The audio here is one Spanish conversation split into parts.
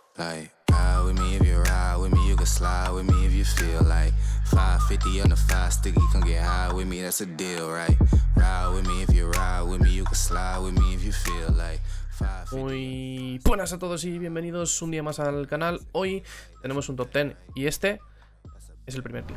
Like, ride with me if you ride with me, you can slide with me if you feel like 550 on the 5 sticky, come get high with me, that's a deal, right? Ride with me if you ride with me, you can slide with me if you feel like. Muy buenas a todos y bienvenidos un día más al canal. Hoy tenemos un top 10 y este es el primer clip.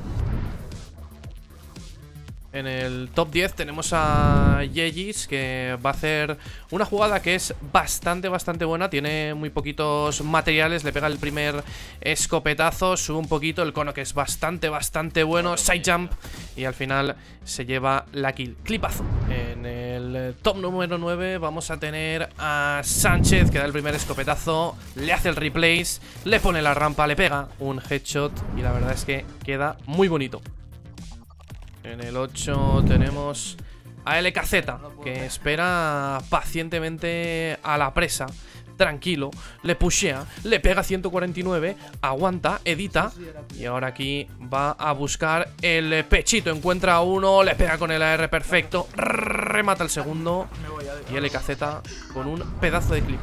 En el top 10 tenemos a Yegis, que va a hacer una jugada que es bastante buena. Tiene muy poquitos materiales, le pega el primer escopetazo, sube un poquito el cono, que es bastante bueno, side jump, y al final se lleva la kill. Clipazo. En el top número 9 vamos a tener a Sánchez, que da el primer escopetazo, le hace el replace, le pone la rampa, le pega un headshot y la verdad es que queda muy bonito. En el 8 tenemos a LKZ, que espera pacientemente a la presa. Tranquilo, le pushea, le pega 149, aguanta, edita. Y ahora aquí va a buscar el pechito. Encuentra a uno, le pega con el AR perfecto, remata el segundo. Y LKZ con un pedazo de clip.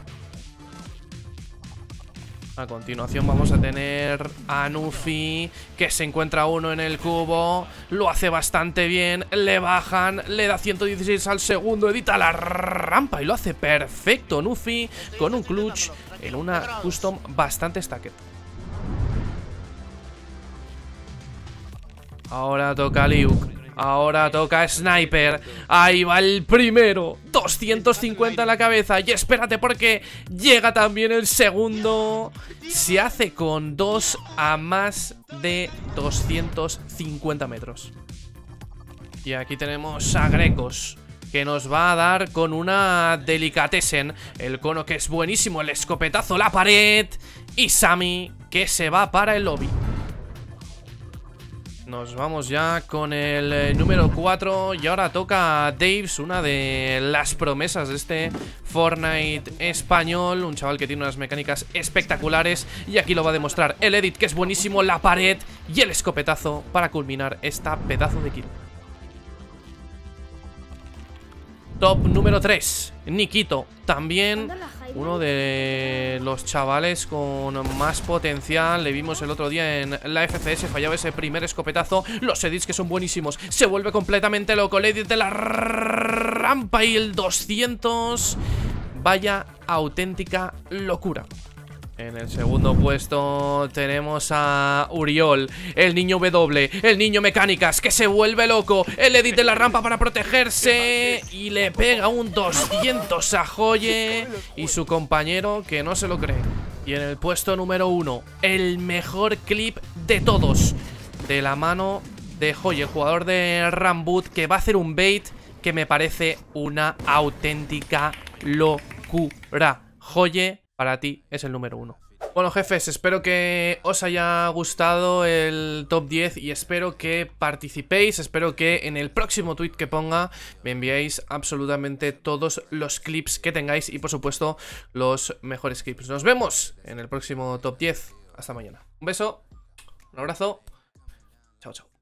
A continuación vamos a tener a Nufi, que se encuentra uno en el cubo, lo hace bastante bien, le bajan, le da 116 al segundo, edita la rampa y lo hace perfecto Nufi con un clutch en una custom bastante stacked. Ahora toca Liuk. Ahora toca Sniper. Ahí va el primero. 250 en la cabeza. Y espérate porque llega también el segundo. Se hace con 2 a más de 250 metros. Y aquí tenemos a Grecos, que nos va a dar con una Delicatessen. El cono, que es buenísimo. El escopetazo, la pared. Y Sammy, que se va para el lobby. Nos vamos ya con el número 4. Y ahora toca a Daves, una de las promesas de este Fortnite español. Un chaval que tiene unas mecánicas espectaculares. Y aquí lo va a demostrar el edit, que es buenísimo, la pared y el escopetazo para culminar esta pedazo de kill. Top número 3, Nikito. También uno de los chavales con más potencial. Le vimos el otro día en la FCS, fallaba ese primer escopetazo. Los edits, que son buenísimos. Se vuelve completamente loco. El edit de la rampa y el 200. Vaya auténtica locura. En el segundo puesto tenemos a Uriol, el niño W, el niño mecánicas, que se vuelve loco. El edit de la rampa para protegerse y le pega un 200 a Joye y su compañero, que no se lo cree. Y en el puesto número 1, el mejor clip de todos, de la mano de Joye, el jugador de Ramboot, que va a hacer un bait que me parece una auténtica locura. Joye, para ti es el número 1. Bueno, jefes, espero que os haya gustado el top 10 y espero que participéis. Espero que en el próximo tweet que ponga me enviéis absolutamente todos los clips que tengáis y, por supuesto, los mejores clips. Nos vemos en el próximo top 10. Hasta mañana. Un beso, un abrazo. Chao, chao.